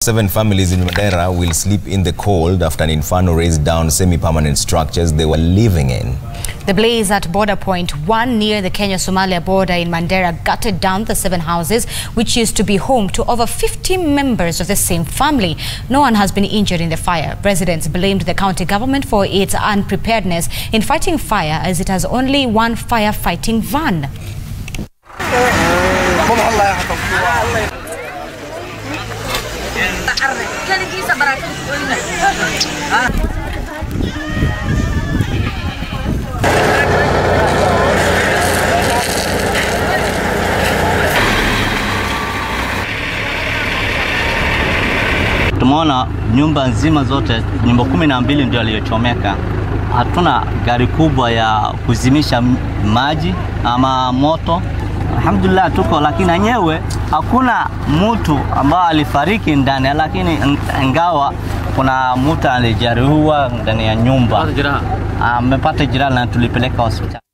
7 families in Mandera will sleep in the cold after an inferno razed down semi-permanent structures they were living in. The blaze at border point 1 near the Kenya-Somalia border in Mandera gutted down the 7 houses which used to be home to over 50 members of the same family. No one has been injured in the fire. Residents blamed the county government for its unpreparedness in fighting fire, as it has only one firefighting van. Tumeona nyumba nzima zote, nyumba 12 ndio aliyochomeka. Hatuna gari kubwa ya kuzimisha maji ama moto. Alhamdulillah tuko, lakini nyewe hakuna mtu ambao alifariki ndani, lakini ingawa kuna mtu alijeruhiwa ndani ya nyumba. Amepata jeraha na tulipeleka hospitali.